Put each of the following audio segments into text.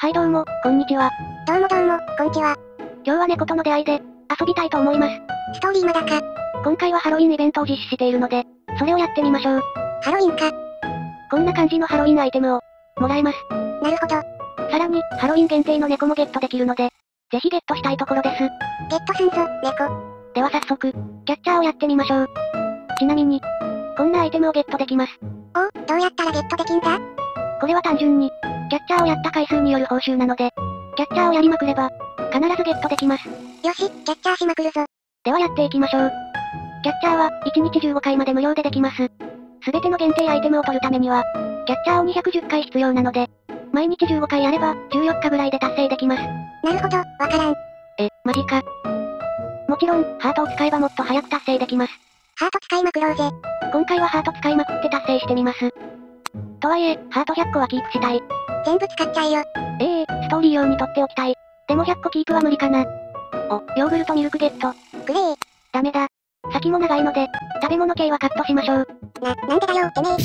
はいどうも、こんにちは。 どうも、こんちは。 今日は猫との出会いで、遊びたいと思います。 ストーリーまだか。 今回はハロウィンイベントを実施しているので、それをやってみましょう。 ハロウィンか。 こんな感じのハロウィンアイテムを、もらえます。 なるほど。 さらに、ハロウィン限定の猫もゲットできるので、ぜひゲットしたいところです。 ゲットすんぞ、猫。 では早速、キャッチャーをやってみましょう。ちなみに、こんなアイテムをゲットできます。 お、どうやったらゲットできんだ？ これは単純に、キャッチャーをやった回数による報酬なので、キャッチャーをやりまくれば、必ずゲットできます。 よし、キャッチャーしまくるぞ。 ではやっていきましょう。キャッチャーは、1日15回まで無料でできます。すべての限定アイテムを取るためには、キャッチャーを210回必要なので、毎日15回やれば、14日ぐらいで達成できます。 なるほど、わからん。 マジか。もちろん、ハートを使えばもっと早く達成できます。 ハート使いまくろうぜ。 今回はハート使いまくって達成してみます。とはいえ、ハート100個はキープしたい。 全部使っちゃえよ。 ストーリー用に取っておきたい。でも100個キープは無理かな。お、ヨーグルトミルクゲット。 くれー。 ダメだ。先も長いので、食べ物系はカットしましょう。 なんでだよ、てめえ。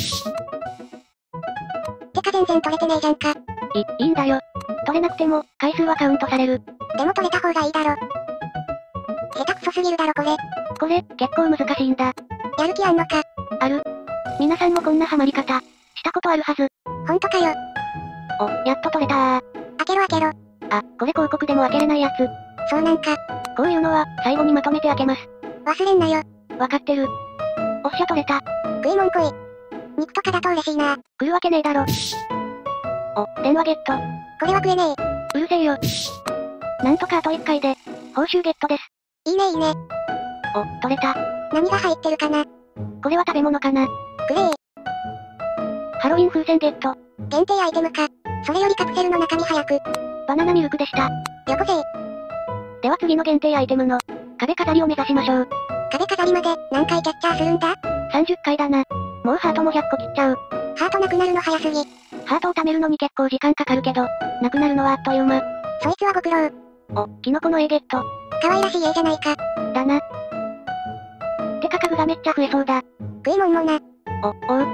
てか全然取れてねえじゃんか。 いいんだよ。取れなくても、回数はカウントされる。 でも取れた方がいいだろ。下手くそすぎるだろこれ。 これ、結構難しいんだ。 やる気あんのか。 ある。皆さんもこんなハマり方、したことあるはず。 ほんとかよ。 お、やっと取れたー。 開けろ。 あ、これ広告でも開けれないやつ。 そうなんか。 こういうのは、最後にまとめて開けます。 忘れんなよ。 わかってる。おっしゃ取れた。 食いもん来い。肉とかだと嬉しいな。 来るわけねえだろ。お、電話ゲット。 これは食えねうるせえよ。なんとかあと1回で、報酬ゲットです。 え。いいね。 お、取れた。 何が入ってるかな。 これは食べ物かな。 くれー。 ハロウィン風船ゲット。 限定アイテムか。それよりカプセルの中身早く。 バナナミルクでした。 よこせー。 では次の限定アイテムの、壁飾りを目指しましょう。 壁飾りまで、何回キャッチャーするんだ？ 30回だな。もうハートも100個切っちゃう。 ハートなくなるの早すぎ。 ハートを貯めるのに結構時間かかるけど、なくなるのはあっという間。 そいつはご苦労。 お、キノコの絵ゲット。 可愛らしい絵じゃないか。 だな。てか家具がめっちゃ増えそうだ。 食いもんもな。 おう。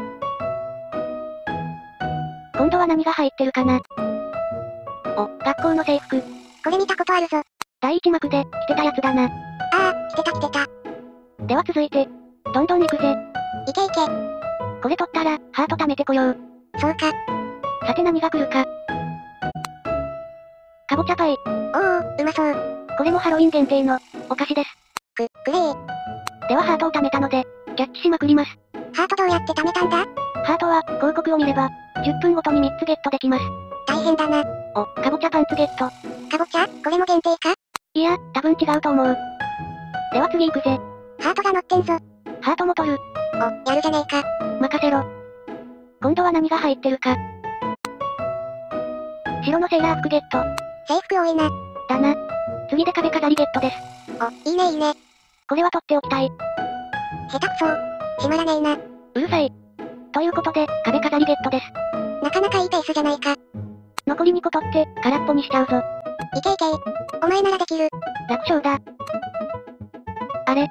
今度は何が入ってるかな。お、学校の制服。 これ見たことあるぞ。 第1幕で、着てたやつだな。 着てた。 では続いて、どんどん行くぜ。 いけ。 これ取ったら、ハート貯めてこよう。 そうか。 さて何が来るか。かぼちゃパイ。 うまそう。 これもハロウィン限定の、お菓子です。 くれー。 ではハートを貯めたので、キャッチしまくります。 ハートどうやって貯めたんだ？ ハートは、広告を見れば、10分ごとに3つゲットできます。 大変だな。 お、かぼちゃパンツゲット。 かぼちゃ？これも限定か？ いや、多分違うと思う。では次行くぜ。 ハートが乗ってんぞ。 ハートも取る。 やるじゃねえか。 任せろ。今度は何が入ってるか。白のセーラー服ゲット。 制服多いな。 だな。次で壁飾りゲットです。 いいね。 これは取っておきたい。 下手くそ。閉まらねえな。 うるさい。ということで、壁飾りゲットです。 なかなかいいペースじゃないか。 残り2個取って、空っぽにしちゃうぞ。 いけ。お前ならできる。 楽勝だ。あれ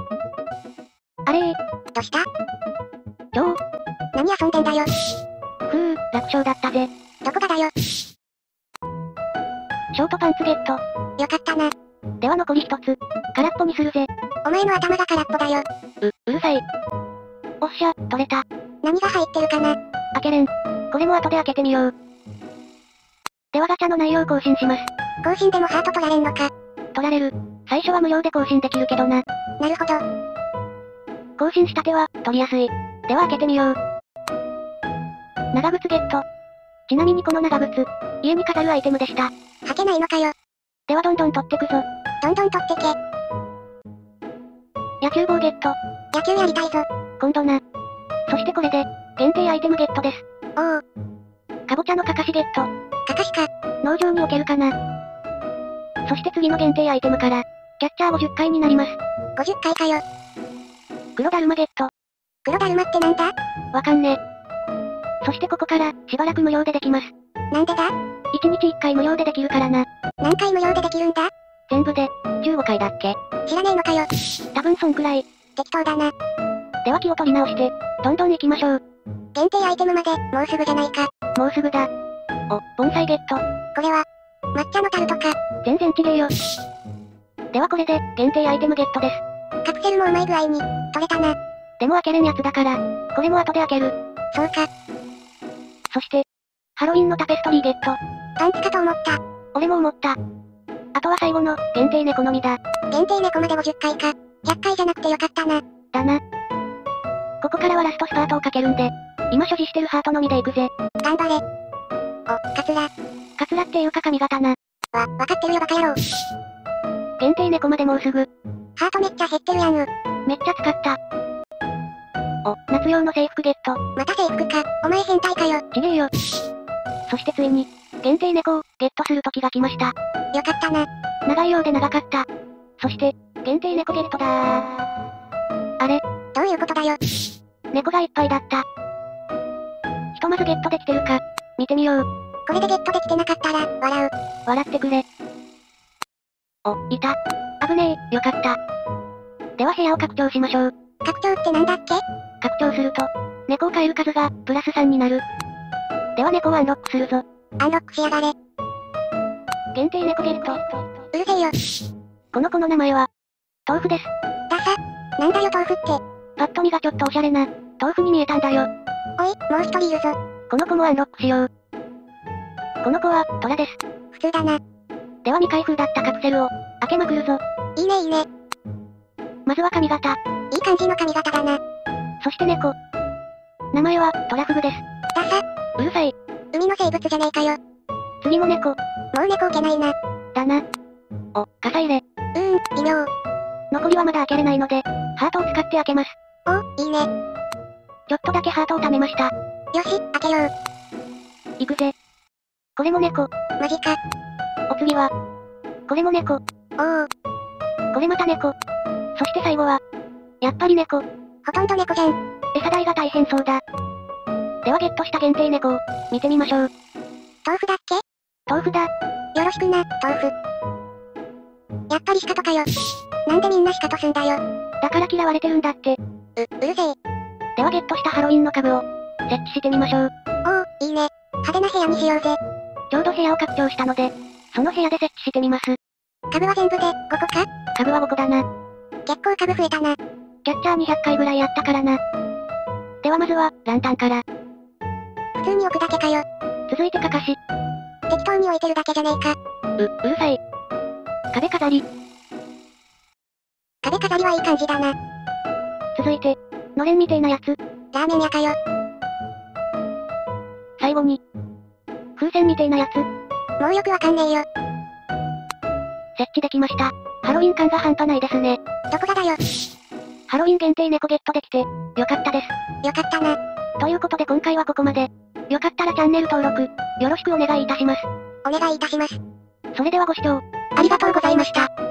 どうした？ 何遊んでんだよ。 楽勝だったぜ。 どこがだよ。 ショートパンツゲット。 よかったな。 では残り1つ。空っぽにするぜ。 お前の頭が空っぽだよ。 うるさい。おっしゃ、取れた。 何が入ってるかな？ 開けれん。これも後で開けてみよう。ではガチャの内容更新します。 更新でもハート取られんのか？ 取られる。最初は無料で更新できるけどな。 なるほど。 更新したては、取りやすい。では開けてみよう。長靴ゲット。ちなみにこの長靴、家に飾るアイテムでした。 履けないのかよ。 ではどんどん取ってくぞ。 どんどん取ってけ。 野球帽ゲット。 野球やりたいぞ。 今度な。そしてこれで、限定アイテムゲットです。かぼちゃのかかしゲット。 かかしか。 農場に置けるかな。そして次の限定アイテムから、キャッチャー50回になります。 50回かよ。 黒だるまゲット。 黒だるまってなんだ？ わかんね。そしてここから、しばらく無料でできます。 なんでだ？ 1日1回無料でできるからな。 何回無料でできるんだ？ 全部で、15回だっけ？ 知らねえのかよ。 多分そんくらい。 適当だな。 では気を取り直して、どんどん行きましょう。 限定アイテムまで、もうすぐじゃないか。 もうすぐだ。 お、盆栽ゲット。 これは、抹茶のタルトか。 全然違えよ。ではこれで、限定アイテムゲットです。 カプセルもうまい具合に、取れたな。 でも開けれんやつだから、これも後で開ける。 そうか。 そして、ハロウィンのタペストリーゲット。 パンツかと思った。 俺も思った。あとは最後の、限定猫のみだ。 限定猫まで50回か。100回じゃなくてよかったな。 だな。ここからはラストスパートをかけるんで、今所持してるハートのみでいくぜ。 頑張れ。お、カツラ。 カツラっていうか髪型な。 わかってるよバカ野郎。 限定猫までもうすぐ。 ハートめっちゃ減ってるやん。 めっちゃ使った。お、夏用の制服ゲット。 また制服か。お前変態かよ。 ちげえよ。そしてついに、限定猫をゲットする時が来ました。 よかったな。 長いようで長かった。そして、限定猫ゲットだー。あれ？ どういうことだよ。 猫がいっぱいだった。ひとまずゲットできてるか、見てみよう。 これでゲットできてなかったら、笑う。 笑ってくれ。お、いた。危ねえ、よかった。では部屋を拡張しましょう。 拡張ってなんだっけ？ 拡張すると、猫を飼える数が、プラス3になる。では猫をアンロックするぞ。 アンロックしやがれ。 限定猫ゲット。 うるせえよ。 この子の名前は、豆腐です。 ダサ。なんだよ豆腐って。 パッと見がちょっとおしゃれな、豆腐に見えたんだよ。 おい、もう一人いるぞ。 この子もアンロックしよう。この子は、トラです。 普通だな。 では未開封だったカプセルを、開けまくるぞ。 いいねいいね。 まずは髪型。 いい感じの髪型だな。 そして猫。名前は、トラフグです。 ダサ。 うるさい。 海の生物じゃねえかよ。 次も猫。 もう猫置けないな。 だな。お、傘入れ。 微妙。 残りはまだ開けれないので、ハートを使って開けます。 お、いいね。 ちょっとだけハートを貯めました。 よし、開けよう。 行くぜ。これも猫。 マジか。 お次は、これも猫。 おお。 これまた猫。そして最後は、やっぱり猫。 ほとんど猫じゃん。 餌代が大変そうだ。ではゲットした限定猫を、見てみましょう。 豆腐だっけ？ 豆腐だ。 よろしくな、豆腐。やっぱりシカトかよ。なんでみんなシカトすんだよ。 だから嫌われてるんだって。 うるせえ。 ではゲットしたハロウィンの家具を、設置してみましょう。 おお、いいね。派手な部屋にしようぜ。 ちょうど部屋を拡張したので、その部屋で設置してみます。 株は全部で、5個か？ 株は5個だな。 結構株増えたな。 キャッチャー200回ぐらいやったからな。ではまずは、ランタンから。 普通に置くだけかよ。 続いてかかし。 適当に置いてるだけじゃねえか。 うるさい。壁飾り。 壁飾りはいい感じだな。 続いて、のれんみてえなやつ。 ラーメン屋かよ。 最後に、風船みてえなやつ。 もうよくわかんねえよ。 設置できました。ハロウィン感が半端ないですね。 どこがだよ。 ハロウィン限定猫ゲットできて、よかったです。 よかったな。 ということで今回はここまで。よかったらチャンネル登録、よろしくお願いいたします。 お願いいたします。 それではご視聴、 ありがとうございました。